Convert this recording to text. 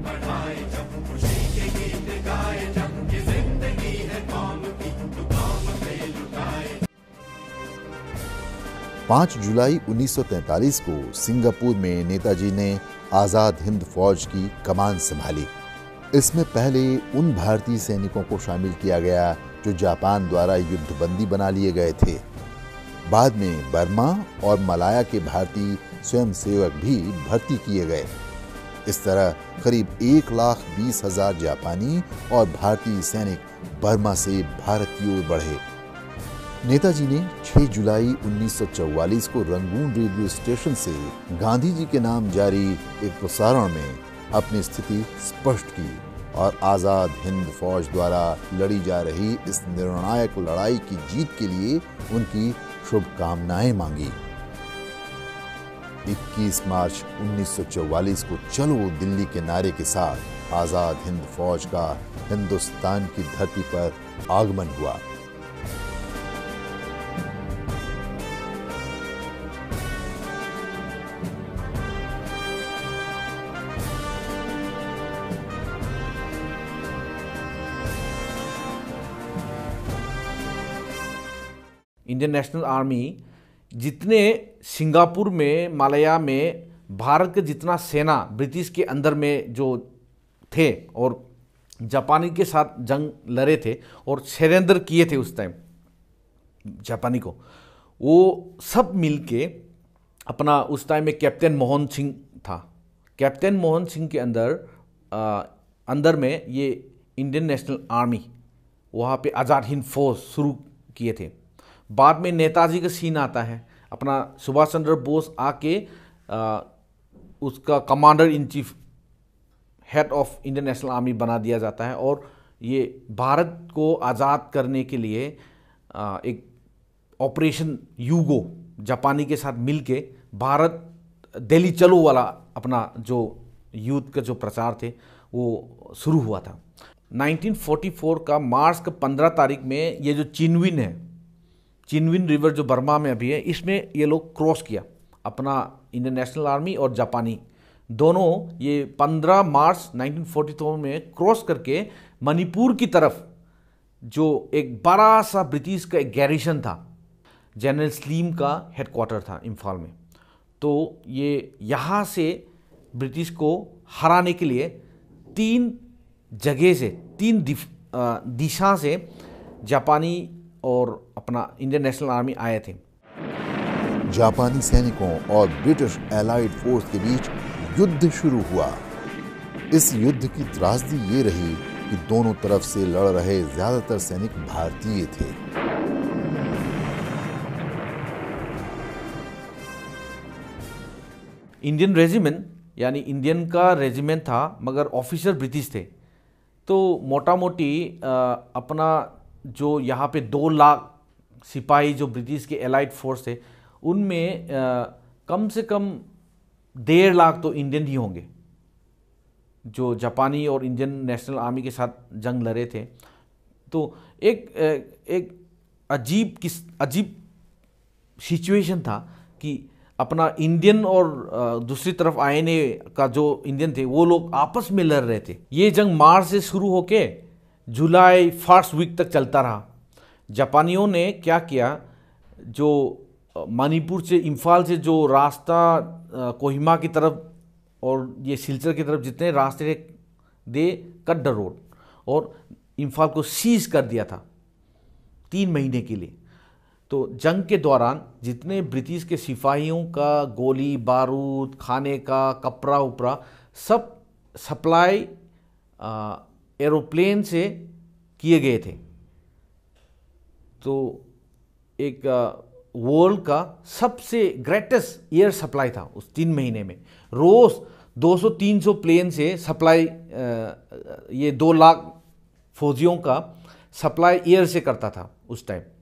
बढ़ाए, जब खुशी के गीत गाए, जब ये जिंदगी है कौम की तो कौम पे लुटाए। 5 जुलाई 1943 को सिंगापुर में नेताजी ने आज़ाद हिंद फौज की कमान संभाली। इसमें पहले उन भारतीय सैनिकों को शामिल किया गया जो जापान द्वारा युद्धबंदी बना लिए गए थे। बाद में बर्मा और मलाया के भारतीय स्वयंसेवक भी भर्ती किए गए। इस तरह करीब 1,20,000 जापानी और भारतीय सैनिक बर्मा से भारत की ओर बढ़े। नेताजी ने 6 जुलाई 1944 को रंगून रेलवे स्टेशन से गांधी जी के नाम जारी एक प्रसारण में अपनी स्थिति स्पष्ट की और आज़ाद हिंद फौज द्वारा लड़ी जा रही इस निर्णायक लड़ाई की जीत के लिए उनकी शुभकामनाएं मांगी। 21 मार्च 1944 को चलो दिल्ली के नारे के साथ आज़ाद हिंद फौज का हिंदुस्तान की धरती पर आगमन हुआ। इंडियन नेशनल आर्मी जितने सिंगापुर में मलाया में भारत के जितना सेना ब्रिटिश के अंदर में जो थे और जापानी के साथ जंग लड़े थे और सरेंडर किए थे उस टाइम जापानी को, वो सब मिलके अपना उस टाइम में कैप्टन मोहन सिंह था। कैप्टन मोहन सिंह के अंदर में ये इंडियन नेशनल आर्मी वहाँ पे आज़ाद हिंद फौज शुरू किए थे। बाद में नेताजी का सीन आता है, अपना सुभाष चंद्र बोस आके उसका commander in chief head of Indian National Army बना दिया जाता है और ये भारत को आज़ाद करने के लिए एक ऑपरेशन यूगो जापानी के साथ मिलके भारत दिल्ली चलो वाला अपना जो युद्ध का जो प्रचार थे वो शुरू हुआ था। 1944 का मार्च का 15 तारीख में ये जो चिनविन है, चिनविन रिवर जो बर्मा में अभी है, इसमें ये लोग क्रॉस किया अपना इंडियन नेशनल आर्मी और जापानी दोनों। ये 15 मार्च 1944 में क्रॉस करके मणिपुर की तरफ जो एक बड़ा सा ब्रिटिश का एक गैरिसन था, जनरल स्लीम का हेडक्वार्टर था इम्फाल में, तो ये यहाँ से ब्रिटिश को हराने के लिए 3 जगह से 3 दिशा से जापानी और अपना इंडियन नेशनल आर्मी आए थे। जापानी सैनिकों और ब्रिटिश एलाइड फोर्स के बीच युद्ध शुरू हुआ। इस युद्ध की त्रासदी ये रही कि दोनों तरफ से लड़ रहे ज्यादातर सैनिक भारतीय थे। इंडियन रेजिमेंट यानी इंडियन का रेजिमेंट था मगर ऑफिसर ब्रिटिश थे, तो मोटा मोटी अपना जो यहाँ पे 2 लाख सिपाही जो ब्रिटिश के एलाइड फोर्स थे उनमें कम से कम 1.5 लाख तो इंडियन ही होंगे जो जापानी और इंडियन नेशनल आर्मी के साथ जंग लड़े थे। तो एक अजीब सिचुएशन था कि अपना इंडियन और दूसरी तरफ आईएनए का जो इंडियन थे वो लोग आपस में लड़ रहे थे। ये जंग मार्च से शुरू होके जुलाई फर्स्ट वीक तक चलता रहा। जापानियों ने क्या किया, जो मणिपुर से इम्फाल से जो रास्ता कोहिमा की तरफ और ये सिलचर की तरफ जितने रास्ते थे दे कट द रोड और इम्फाल को सीज कर दिया था 3 महीने के लिए। तो जंग के दौरान जितने ब्रिटिश के सिपाहियों का गोली बारूद, खाने का, कपड़ा उपड़ा सब सप्लाई एरोप्लेन से किए गए थे। तो एक वर्ल्ड का सबसे ग्रेटेस्ट एयर सप्लाई था उस 3 महीने में। रोज़ 200-300 प्लेन से सप्लाई ये 2 लाख फौजियों का सप्लाई एयर से करता था उस टाइम।